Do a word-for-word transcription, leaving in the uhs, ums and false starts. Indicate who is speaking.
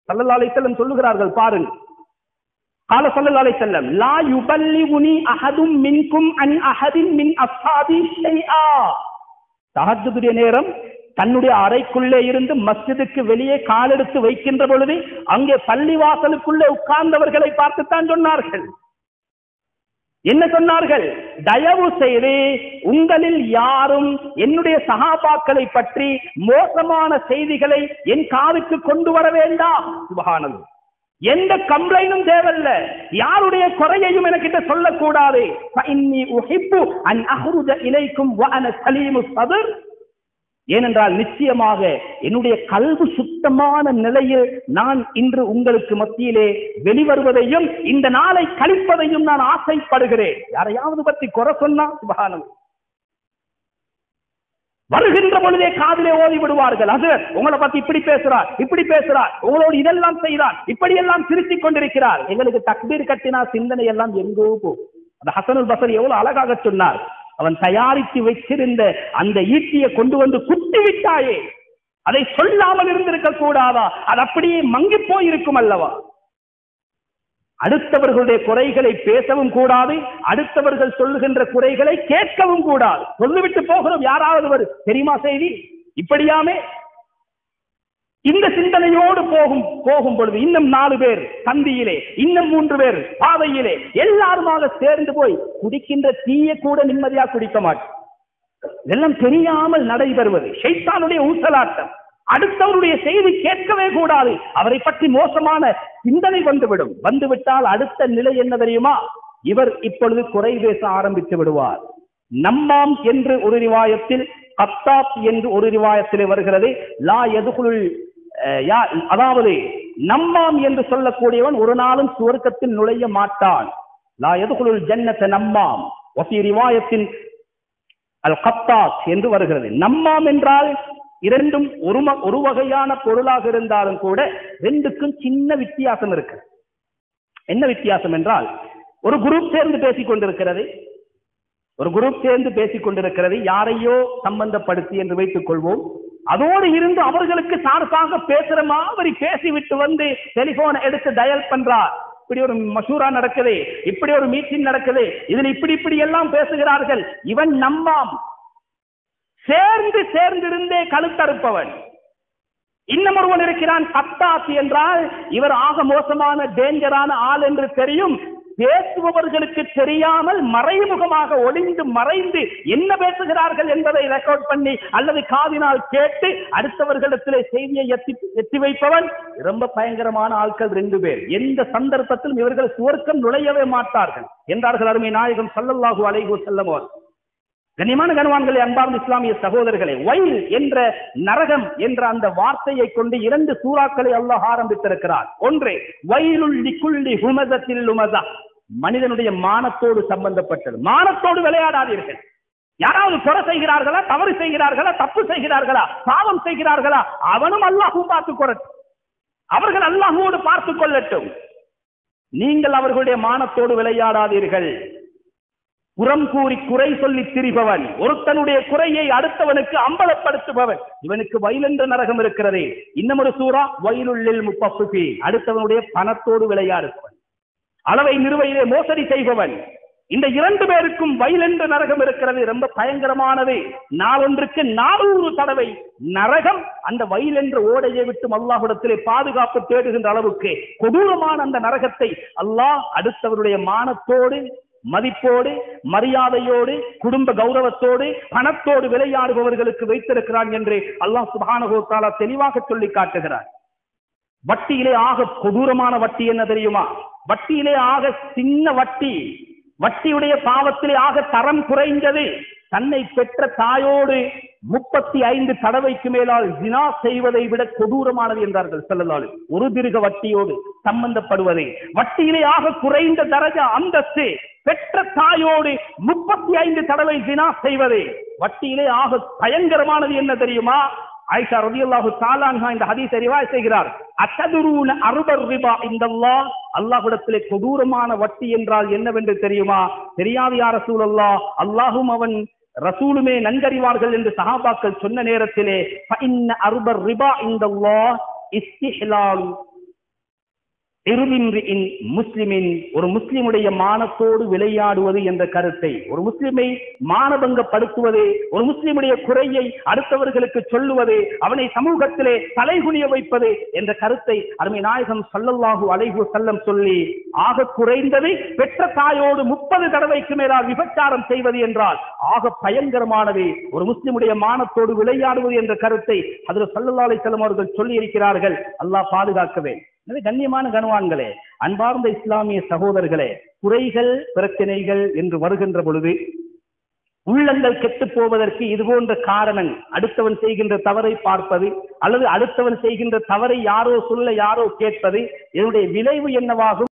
Speaker 1: ஸல்லல்லாஹு அலைஹி வஸல்லம் சொல்லுகிறார்கள் பாருங்க. قال صلى الله عليه وسلم لا يبلغني احد منكم عن احد من اصحابي شيئا. தஹஜ்ஜுடைய நேரம் தன்னுடைய அறைக்குள்ளே இருந்து மஸ்ஜிதுக்கு வெளியே காலெடுத்து வைக்கின்ற பொழுது அங்கே பள்ளிவாசலுக்குள்ளே உட்கார்ந்தவர்களை பார்த்துத்தான் சொன்னார்கள். என்ன சொன்னார்கள்? தயவு செய்து உங்களில் யாரும் என்னுடைய சஹாபாக்களை பற்றி மோசமான செய்திகளை என் காதுக்கு கொண்டு வர வேண்டாம். சுப்ஹானல்லாஹ். எந்த கம்ப்ளைனும் தேவையில்ல, யாருடைய குறையையும் எனக்கிட்ட சொல்லக்கூடாது. ஃபஇன்னி உஹிப்பு அன் அஹ்ருஜ இலைக்கும் வ அன சலீமுஸ் ஸத்ர். ஏனென்றால் நிச்சயமாக என்னுடைய கல்வி சுத்தமான நிலையில் நான் இன்று உங்களுக்கு மத்தியிலே வெளிவருவதையும் இந்த நாளை கழிப்பதையும் நான் ஆசைப்படுகிறேன். யாரையாவது பற்றி குறை சொன்னா சுப்ஹானல்லாஹ், வருகின்ற பொழுதே காதிலே ஓதி விடுவார்கள். ஹஜ்ரத் உங்களை பத்தி இப்படி பேசுறார், இப்படி பேசுறார், உங்களோடு இதெல்லாம் செய்கிறார், இப்படி எல்லாம் திருத்திக் கொண்டிருக்கிறார். எங்களுக்கு தக்பீர் கட்டினா சிந்தனை எல்லாம் எங்கோ போகும். அந்த ஹசனுல் பஸரி எவ்வளவு அழகாக சொன்னார். அவன் தயாரித்து வைத்திருந்த அந்த ஈட்டியை கொண்டு வந்து குத்தி விட்டாயே, அதை சொல்லாமல் இருந்திருக்க கூடாதா? அது அப்படியே மங்கி போயிருக்கும் அல்லவா? அடுத்தவர்களுடைய குறைகளை பேசவும் கூடாது, அடுத்தவர்கள் சொல்லுகின்ற குறைகளை கேட்கவும் கூடாது. சொல்லிவிட்டு போகிறோம், யாராவது ஒரு தெரியுமா செய்தி இப்படியாமே இந்த சிந்தனையோடு போகும் போகும் பொழுது இன்னும் நாலு பேர் சந்தியிலே, இன்னும் மூன்று பேர் பாதையிலே, எல்லாருமாக சேர்ந்து போய் குடிக்கின்ற தீய கூட நிம்மதியாக குடிக்க மாட்டோம். இதெல்லாம் தெரியாமல் நடைபெறுவது ஷைத்தானுடைய ஊசலாட்டம். அடுத்தவருடைய செய்தி கேட்கவே கூடாது, அவரை பற்றி மோசமான சிந்தனை வந்துவிடும். வந்துவிட்டால் அடுத்த நிலை என்ன தெரியுமா? இவர் இப்பொழுது குறை பேச ஆரம்பித்து விடுவார். நம்மாம் என்று ஒரு ரிவாயத்தில், கத்தாப் என்று ஒரு ரிவாயத்திலே வருகிறது. லா யதுகுல், அதாவது நம்மாம் என்று சொல்லக்கூடியவன் ஒரு நாளும் சுவர்க்கத்தில் நுழைய மாட்டான். லா யதுகுல் ஜன்னத நம்மாம். வஃபி ரிவாயத்தின் அல் கத்தாப் என்று வருகிறது. நம்மாம் என்றால் இரண்டும் ஒரு ஒரு வகையான பொருளாக இருந்தாலும் கூட ரெண்டுக்கும் சின்ன வித்தியாசம் இருக்கு. என்ன வித்தியாசம் என்றால், ஒரு குரூப் சேர்ந்து பேசிக் கொண்டிருக்கிறது, ஒரு குரூப் சேர்ந்து பேசிக் கொண்டிருக்கிறது யாரையோ சம்பந்தப்படுத்தி என்று வைத்துக் கொள்வோம். அதோடு இருந்து அவர்களுக்கு சார்பாக பேசுற மாதிரி பேசிவிட்டு வந்து டெலிபோனை எடுத்து டயல் பண்றார். இப்படி ஒரு மஷூரா நடக்குது, இப்படி ஒரு மீட்டிங் நடக்குது, இதில் இப்படி இப்படி எல்லாம் பேசுகிறார்கள். இவன் நம்மாம், சேர்ந்து சேர்ந்திருந்தே கழுத்தறுப்பவன். இன்னும் ஒருவன் இருக்கிறான் கத்தாசி என்றால், இவர் ஆக மோசமான டேஞ்சரான ஆள் என்று தெரியும், பேசுபவர்களுக்கு தெரியாமல் மறைமுகமாக ஒளிந்து மறைந்து என்ன பேசுகிறார்கள் என்பதை ரெக்கார்ட் பண்ணி அல்லது காதினால் கேட்டு அடுத்தவர்களிடத்திலே செய்தியை எத்தி எத்தி வைப்பவன். ரொம்ப பயங்கரமான ஆட்கள் ரெண்டு பேர். எந்த சந்தர்ப்பத்திலும் இவர்கள் சுவர்க்கம் நுழையவே மாட்டார்கள் என்றார்கள் அருமை நாயகம் ஸல்லல்லாஹு அலைஹி வஸல்லம். கண்ணியமான கனவான்களே, அன்பார்ந்த இஸ்லாமிய சகோதரர்களே, வைல் என்ற நரகம் என்ற அந்த வார்த்தையை கொண்டு இரண்டு சூறாக்களை அல்லாஹ் ஆரம்பித்திருக்கிறார். ஒன்று வைலுல் லிகுல்லி ஹுமஸத்தில் லுமஸா, மனிதனுடைய மானத்தோடு சம்பந்தப்பட்டது. மானத்தோடு விளையாடாதீர்கள். யாராவது குறை செய்கிறார்களா, தவறு செய்கிறார்களா, தப்பு செய்கிறார்களா, பாவம் செய்கிறார்களா, அவனும் அல்லாஹ்வும் பார்த்துக் கொள்ளட்டும், அவர்கள் அல்லாஹ்வோடு பார்த்துக் கொள்ளட்டும். நீங்கள் அவர்களுடைய மானத்தோடு விளையாடாதீர்கள். புறம் கூறி குறை சொல்லி திரிபவன், ஒருத்தனுடைய குறையை அடுத்தவனுக்கு அம்பலப்படுத்துபவன், இவனுக்கு வயல் என்ற நரகம் இருக்கிறது. இன்னும் ஒரு சூரா வயலுள்ளில் முப்பஃபிபி, அடுத்தவனுடைய பணத்தோடு விளையாடுபவன், அளவை நிறுவையிலே மோசடி செய்பவன். இந்த இரண்டு பேருக்கும் வயல் என்ற நரகம் இருக்கிறது. ரொம்ப பயங்கரமானது. நாளொன்றுக்கு நானூறு தடவை நரகம் அந்த வயல் என்ற ஓடையை விட்டு அல்லாஹ்விடத்திலே பாதுகாப்பு தேடுகின்ற அளவுக்கு கொடூரமான அந்த நரகத்தை அல்லாஹ் அடுத்தவருடைய மானத்தோடு, மதிப்போடு, மரியாதையோடு, குடும்ப கௌரவத்தோடு, பணத்தோடு விளையாடுபவர்களுக்கு வைத்திருக்கிறான் என்று அல்லாஹ் சுப்ஹானஹு வ தஆலா தெளிவாக சொல்லி காட்டுகிறார். வட்டியிலே ஆக கொடூரமான வட்டி என்ன தெரியுமா? வட்டியிலே ஆக சின்ன வட்டி, வட்டியுடைய பாவத்திலே ஆக தரம் குறைந்தது தன்னை பெற்ற தாயோடு முப்பத்தி ஐந்து தடவைக்கு மேலால் ஜினா செய்வதை விட கொடூரமானது என்றார்கள் ஸல்லல்லாஹு அலைஹி வஸல்லம். ஒரு திருக வட்டியோடு சம்பந்தப்படுவது வட்டியிலே ஆக குறைந்த தரஜா அந்தஸ்து. பெற்ற தாயோடு முப்பத்தி ஐந்து தடவை ஜினா செய்வது வட்டியிலே ஆக பயங்கரமானது என்ன தெரியுமா? ஆயிஷா ரலியல்லாஹு தஆலா அன்ஹா இந்த ஹதீஸை ரிவாயத் செய்கிறார். அத்ததுரூன அர்பர் ரிபா இந்தல்லாஹ், அல்லாஹ்விடத்திலே கொடூரமான வட்டி என்றால் என்னவென்று தெரியுமா? தெரியாது யா ரசூலல்லாஹ், அல்லாஹ்வும் அவன் ரசூலுமே நன்கறிவார்கள் என்று சஹாபாக்கள் சொன்ன நேரத்திலே ஃபஇன்ன அர்பர் ரிபா இந்தல்லாஹ் இஸ்திஹ்லால் முஸ்லிமின் ஒரு முஸ்லிமுடைய மானத்தோடு விளையாடுவது என்ற கருத்தை, ஒரு முஸ்லிமை மானபங்கப்படுத்துவது, ஒரு முஸ்லிமுடைய குறையை அடுத்தவர்களுக்கு சொல்லுவது, அவனை சமூகத்திலே தலைகுனிய வைப்பது என்ற கருத்தை அருமை நாயகம் ஸல்லல்லாஹு அலைஹி வஸல்லம் சொல்லி, ஆக குறைந்தது பெற்ற தாயோடு முப்பது தடவைக்கு மேலால் விபச்சாரம் செய்வது என்றால் ஆக பயங்கரமானது ஒரு முஸ்லிமுடைய மானத்தோடு விளையாடுவது என்ற கருத்தை ஹஜ்ரத் ஸல்லல்லாஹு அலைஹி வஸல்லம் அவர்கள் சொல்லி இருக்கிறார்கள். அல்லாஹ் பாதுகாக்கவே. கண்ணியமான கனவான்களே, அன்பார்ந்த இஸ்லாமிய சகோதரர்களே, குறைகள் பிரச்சனைகள் என்று வருகின்ற பொழுது உள்ளங்கள் கெட்டு போவதற்கு இது போன்ற காரணங்கள், அடுத்தவன் செய்கின்ற தவறை பார்ப்பது அல்லது அடுத்தவன் செய்கின்ற தவறை யாரோ சொல்ல யாரோ கேட்பது, இதனுடைய விளைவு என்னவாகும்?